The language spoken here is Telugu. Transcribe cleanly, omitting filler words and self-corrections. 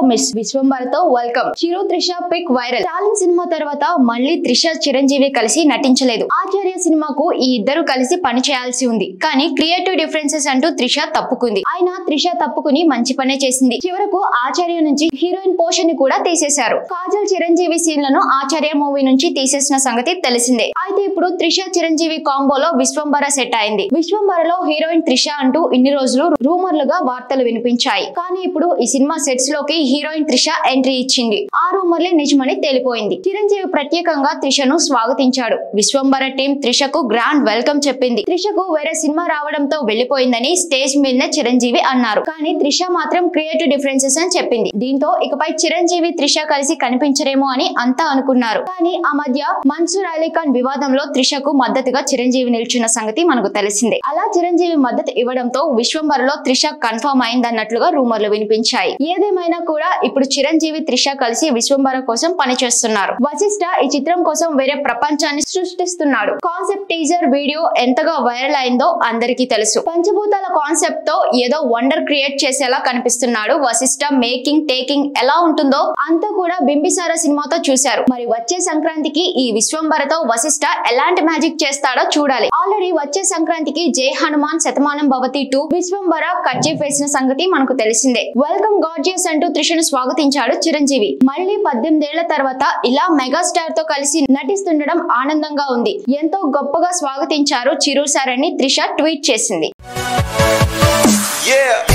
మిస్ విశ్వంబరతో welcome. Chiru Trisha pic viral. Darling cinema తర్వాత మళ్ళీ త్రిష చిరంజీవి కలిసి నటించలేదు. ఆచార్య సినిమాకు ఈ ఇద్దరు కలిసి పని చేయాల్సి ఉంది. కానీ క్రియేటివ్ డిఫరెన్సెస్ అంటూ త్రిష తప్పుకుంది. అయినా త్రిష తప్పుకుని మంచి పనే చేసింది. చివరకు ఆచార్య నుంచి హీరోయిన్ పోషన్ ని కూడా తీసేశారు. కాజల్ చిరంజీవి సీన్లను ఆచార్య మూవీ నుంచి తీసేసిన సంగతి తెలిసిందే. అయితే ఇప్పుడు త్రిష చిరంజీవి కాంబోలో విశ్వంబర సెట్ అయింది. విశ్వంబరలో హీరోయిన్ త్రిష అంటూ ఇన్ని రోజులు రూమర్లుగా వార్తలు వినిపించాయి. కానీ ఇప్పుడు ఈ సినిమా సెట్స్ లోకి హీరోయిన్ త్రిష ఎంట్రీ ఇచ్చింది. ఆ రూమర్లే నిజమని తేలిపోయింది. చిరంజీవి ప్రత్యేకంగా త్రిషను స్వాగతించాడు. విశ్వంబర టీం త్రిషకు గ్రాండ్ వెల్కమ్ చెప్పింది. త్రిషకు వేరే సినిమా రావడంతో వెళ్లిపోయిందని స్టేజ్ మీదనే చిరంజీవి అన్నారు. కానీ త్రిష మాత్రం క్రియేటివ్ డిఫరెన్సెస్ అని చెప్పింది. దీంతో ఇకపై చిరంజీవి త్రిష కలిసి కనిపించరేమో అని అంతా అనుకున్నారు. కానీ ఆ మధ్య మన్సూర్ అలీఖాన్ వివాదంలో త్రిషకు మద్దతుగా చిరంజీవి నిల్చున్న సంగతి మనకు తెలిసిందే. అలా చిరంజీవి మద్దతు ఇవ్వడంతో విశ్వంబరలో త్రిష కన్ఫర్మ్ అయిందన్నట్లుగా రూమర్లు వినిపించాయి. ఏదేమైనా కూడా ఇప్పుడు చిరంజీవి త్రిష కలిసి విశ్వంబర కోసం పనిచేస్తున్నారు. వశిష్ఠ ఈ చిత్రం కోసం వేరే ప్రపంచాన్ని సృష్టిస్తున్నాడు. కాన్సెప్ట్ టీజర్ వీడియో ఎంతగా వైరల్ అయిందో అందరికీ తెలుసు. పంచభూతాల కాన్సెప్ట్ తో ఏదో వండర్ క్రియేట్ చేసేలా కనిపిస్తున్నాడు వశిష్ఠ. మేకింగ్ టేకింగ్ ఎలా ఉంటుందో అంతా కూడా బింబిసార సినిమాతో చూశారు. మరి వచ్చే సంక్రాంతికి ఈ విశ్వంబరతో వశిష్ఠ ఎలాంటి మ్యాజిక్ చేస్తాడో చూడాలి. ఆల్రెడీ వచ్చే సంక్రాంతికి జై హనుమాన్ శతమానం భవతి 2 విశ్వంబర కర్చీఫ్ వేసిన సంగతి మనకు తెలిసిందే. వెల్కమ్ గార్జియస్ అంటూ త్రిషను స్వాగతించాడు చిరంజీవి. మళ్ళీ 18 ఏళ్ల తర్వాత ఇలా మెగాస్టార్ తో కలిసి నటిస్తుండడం ఆనందంగా ఉంది. ఎంతో గొప్పగా స్వాగతించారు చిరు సార్ అని త్రిష ట్వీట్ చేసింది.